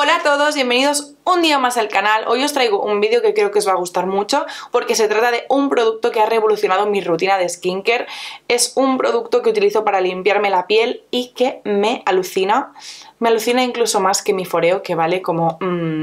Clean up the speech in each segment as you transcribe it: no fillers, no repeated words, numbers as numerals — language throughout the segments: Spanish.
Hola a todos, bienvenidos un día más al canal. Hoy os traigo un vídeo que creo que os va a gustar mucho porque se trata de un producto que ha revolucionado mi rutina de skincare. Es un producto que utilizo para limpiarme la piel y que me alucina. Me alucina incluso más que mi Foreo, que vale como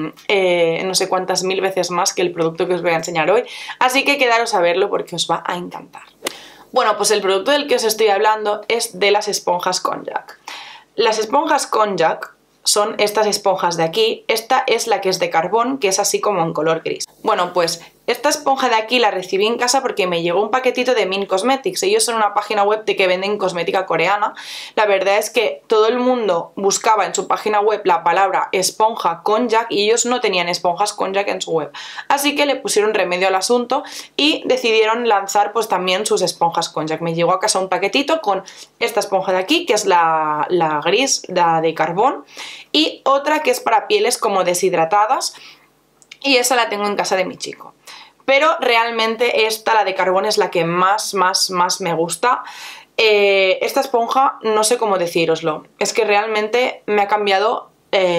no sé cuántas mil veces más que el producto que os voy a enseñar hoy. Así que quedaros a verlo porque os va a encantar. Bueno, pues el producto del que os estoy hablando es de las esponjas Konjac. Las esponjas Konjac son estas esponjas de aquí. Esta es la que es de carbón, que es así como en color gris. Bueno, pues esta esponja de aquí la recibí en casa porque me llegó un paquetito de Min Cosmetics. Ellos son una página web de que venden cosmética coreana. La verdad es que todo el mundo buscaba en su página web la palabra esponja Konjac y ellos no tenían esponjas Konjac en su web. Así que le pusieron remedio al asunto y decidieron lanzar pues también sus esponjas Konjac. Me llegó a casa un paquetito con esta esponja de aquí, que es la gris, la de carbón, y otra que es para pieles como deshidratadas, y esa la tengo en casa de mi chico. Pero realmente esta, la de carbón, es la que más me gusta. Esta esponja, no sé cómo decíroslo, es que realmente me ha cambiado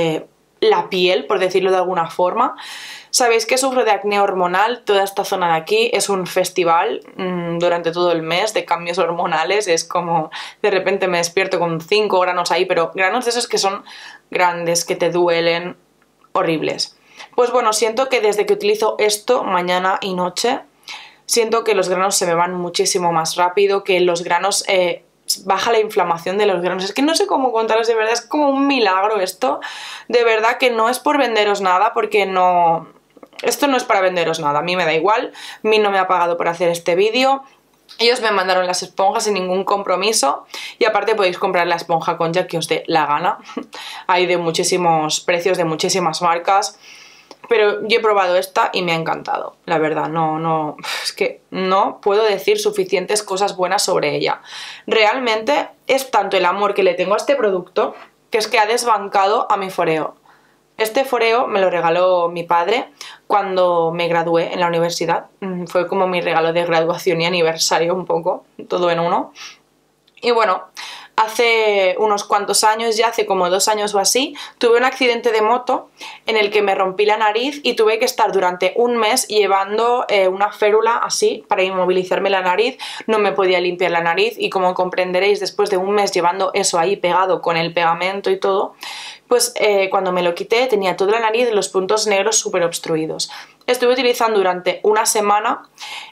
la piel, por decirlo de alguna forma. Sabéis que sufro de acné hormonal, toda esta zona de aquí es un festival durante todo el mes de cambios hormonales. Es como de repente me despierto con 5 granos ahí, pero granos de esos que son grandes, que te duelen, horribles. Pues bueno, siento que desde que utilizo esto mañana y noche, siento que los granos se me van muchísimo más rápido, que los granos... baja la inflamación de los granos. Es que no sé cómo contaros, de verdad, es como un milagro esto. De verdad que no es por venderos nada, porque no... Esto no es para venderos nada, a mí me da igual. Min no me ha pagado por hacer este vídeo. Ellos me mandaron las esponjas sin ningún compromiso y aparte podéis comprar la esponja Konjac que os dé la gana. Hay de muchísimos precios, de muchísimas marcas. Pero yo he probado esta y me ha encantado, la verdad, es que no puedo decir suficientes cosas buenas sobre ella. Realmente es tanto el amor que le tengo a este producto que es que ha desbancado a mi Foreo. Este Foreo me lo regaló mi padre cuando me gradué en la universidad. Fue como mi regalo de graduación y aniversario un poco, todo en uno. Y bueno... Hace unos cuantos años, ya hace como 2 años o así, tuve un accidente de moto en el que me rompí la nariz y tuve que estar durante un mes llevando una férula así para inmovilizarme la nariz. No me podía limpiar la nariz y, como comprenderéis, después de un mes llevando eso ahí pegado con el pegamento y todo, pues cuando me lo quité tenía toda la nariz y los puntos negros súper obstruidos. Estuve utilizando durante una semana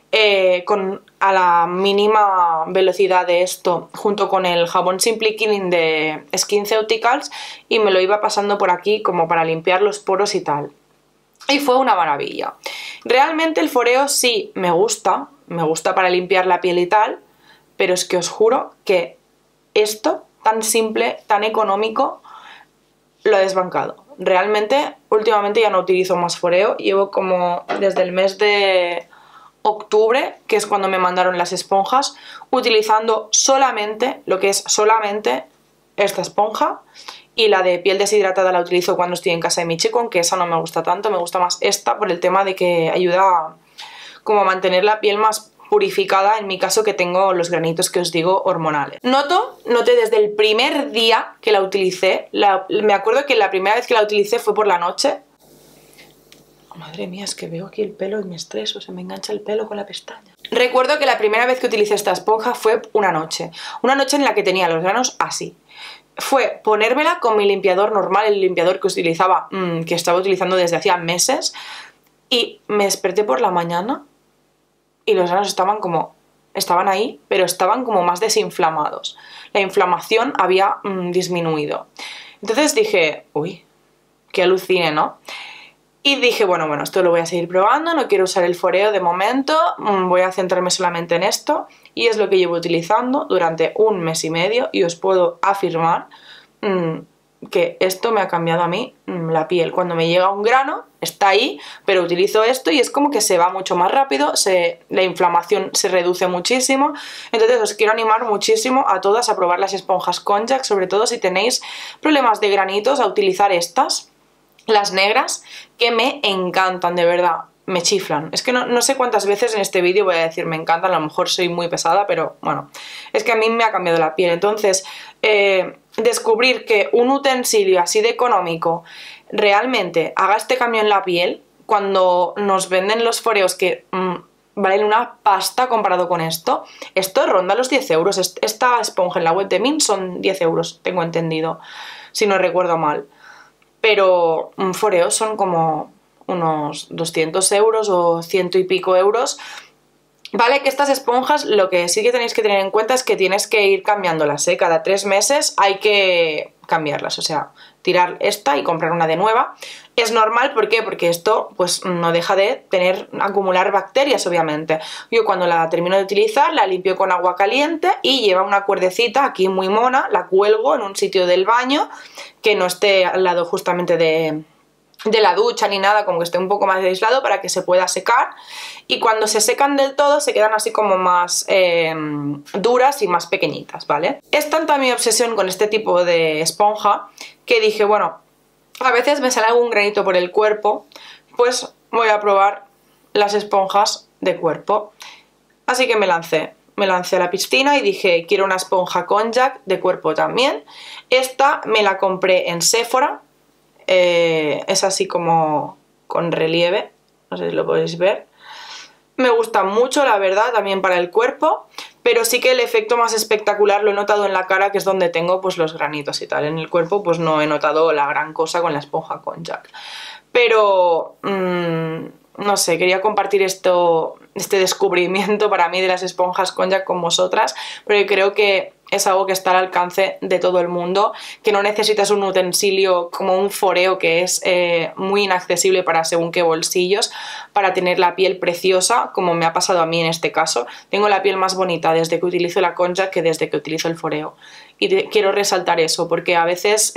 a la mínima velocidad de esto junto con el jabón Simply Clean de SkinCeuticals y me lo iba pasando por aquí como para limpiar los poros y tal. Y fue una maravilla. Realmente el Foreo sí me gusta para limpiar la piel y tal, pero es que os juro que esto tan simple, tan económico, lo he desbancado. Realmente últimamente ya no utilizo más Foreo, llevo como desde el mes de octubre, que es cuando me mandaron las esponjas, utilizando solamente, lo que es solamente esta esponja, y la de piel deshidratada la utilizo cuando estoy en casa de mi chico, aunque esa no me gusta tanto, me gusta más esta por el tema de que ayuda como a mantener la piel más purificada, en mi caso que tengo los granitos que os digo hormonales. Noté desde el primer día que la utilicé, me acuerdo que la primera vez que la utilicé fue por la noche. Madre mía, es que veo aquí el pelo y me estreso, se me engancha el pelo con la pestaña. Recuerdo que la primera vez que utilicé esta esponja fue una noche en la que tenía los granos así. Fue ponérmela con mi limpiador normal, el limpiador que utilizaba, que estaba utilizando desde hacía meses, y me desperté por la mañana y los granos estaban ahí, pero estaban como más desinflamados. La inflamación había disminuido. Entonces dije, uy, qué alucine, ¿no? Y dije, bueno, esto lo voy a seguir probando, no quiero usar el Foreo de momento, voy a centrarme solamente en esto, y es lo que llevo utilizando durante un mes y medio, y os puedo afirmar que esto me ha cambiado a mí la piel. Cuando me llega un grano, está ahí, pero utilizo esto y es como que se va mucho más rápido, la inflamación se reduce muchísimo. Entonces os quiero animar muchísimo a todas a probar las esponjas Konjac, sobre todo si tenéis problemas de granitos, a utilizar estas, las negras, que me encantan, de verdad, me chiflan. Es que no sé cuántas veces en este vídeo voy a decir me encantan, a lo mejor soy muy pesada, pero bueno, es que a mí me ha cambiado la piel. Entonces, descubrir que un utensilio así de económico realmente haga este cambio en la piel cuando nos venden los foreos que valen una pasta comparado con esto. Esto ronda los 10 euros. Esta esponja en la web de Mint son 10 euros, tengo entendido, si no recuerdo mal. Pero un foreo son como unos 200 euros o 100 y pico euros. Vale, que estas esponjas lo que sí que tenéis que tener en cuenta es que tienes que ir cambiándolas, ¿eh? Cada 3 meses hay que cambiarlas, o sea, tirar esta y comprar una de nueva. Es normal, ¿por qué? Porque esto pues no deja de acumular bacterias, obviamente. Yo cuando la termino de utilizar la limpio con agua caliente y lleva una cuerdecita aquí muy mona, la cuelgo en un sitio del baño que no esté al lado justamente de la ducha ni nada, como que esté un poco más aislado para que se pueda secar, y cuando se secan del todo se quedan así como más duras y más pequeñitas, ¿vale? Es tanta mi obsesión con este tipo de esponja que dije, bueno, a veces me sale algún granito por el cuerpo, pues voy a probar las esponjas de cuerpo. Así que me lancé a la piscina y dije, quiero una esponja konjac de cuerpo también. Esta me la compré en Sephora. Es así como con relieve, no sé si lo podéis ver. Me gusta mucho, la verdad, también para el cuerpo, pero sí que el efecto más espectacular lo he notado en la cara, que es donde tengo pues los granitos y tal. En el cuerpo pues no he notado la gran cosa con la esponja konjac. Pero no sé, quería compartir este descubrimiento para mí de las esponjas konjac con vosotras, porque creo que es algo que está al alcance de todo el mundo, que no necesitas un utensilio como un foreo que es muy inaccesible para según qué bolsillos, para tener la piel preciosa, como me ha pasado a mí en este caso. Tengo la piel más bonita desde que utilizo la konjac que desde que utilizo el foreo. Y quiero resaltar eso, porque a veces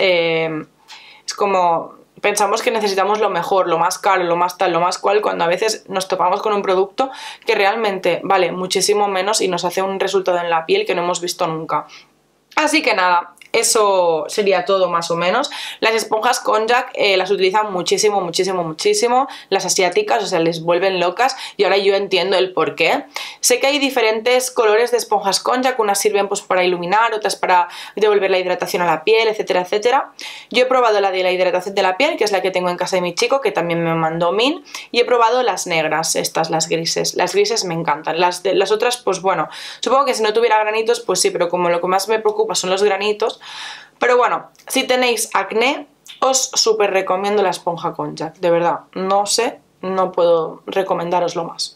es como pensamos que necesitamos lo mejor, lo más caro, lo más tal, lo más cual, cuando a veces nos topamos con un producto que realmente vale muchísimo menos y nos hace un resultado en la piel que no hemos visto nunca. Así que nada, eso sería todo más o menos. Las esponjas konjac las utilizan muchísimo, muchísimo, muchísimo las asiáticas, o sea, les vuelven locas, y ahora yo entiendo el por qué. Sé que hay diferentes colores de esponjas konjac, unas sirven pues para iluminar, otras para devolver la hidratación a la piel, etcétera, etcétera. Yo he probado la de la hidratación de la piel, que es la que tengo en casa de mi chico, que también me mandó Min, y he probado las negras, estas, las grises. Las grises me encantan, las otras pues bueno, supongo que si no tuviera granitos pues sí, pero como lo que más me preocupa son los granitos. Pero bueno, si tenéis acné, os súper recomiendo la esponja konjac, de verdad, no sé, no puedo recomendároslo más.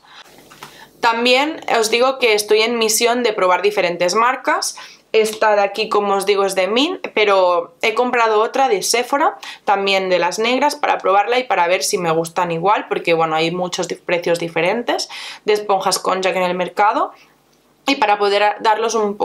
También os digo que estoy en misión de probar diferentes marcas. Esta de aquí, como os digo, es de Mint, pero he comprado otra de Sephora, también de las negras, para probarla y para ver si me gustan igual, porque bueno, hay muchos precios diferentes de esponjas konjac en el mercado. Y para poder daros un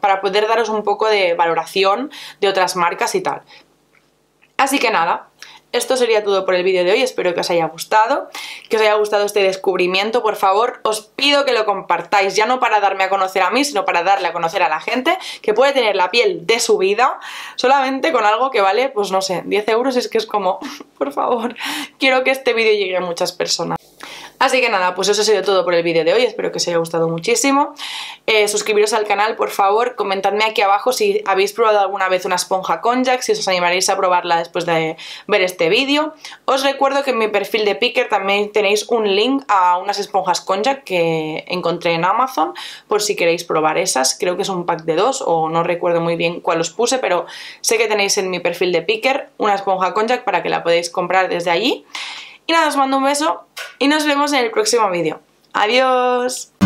poco de valoración de otras marcas y tal. Así que nada, esto sería todo por el vídeo de hoy, espero que os haya gustado este descubrimiento. Por favor, os pido que lo compartáis, ya no para darme a conocer a mí, sino para darle a conocer a la gente que puede tener la piel de su vida solamente con algo que vale, pues no sé, 10 euros, es que es como, por favor, quiero que este vídeo llegue a muchas personas. Así que nada, pues eso ha sido todo por el vídeo de hoy, espero que os haya gustado muchísimo. Suscribiros al canal, por favor, comentadme aquí abajo si habéis probado alguna vez una esponja konjac, si os animaréis a probarla después de ver este vídeo. Os recuerdo que en mi perfil de Picker también tenéis un link a unas esponjas konjac que encontré en Amazon, por si queréis probar esas. Creo que es un pack de 2 o no recuerdo muy bien cuál os puse, pero sé que tenéis en mi perfil de Picker una esponja konjac para que la podáis comprar desde allí. Y nada, os mando un beso y nos vemos en el próximo vídeo. ¡Adiós!